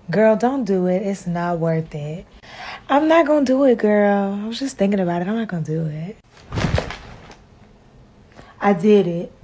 Girl, don't do it. It's not worth it. I'm not gonna do it, girl. I was just thinking about it. I'm not gonna do it. I did it.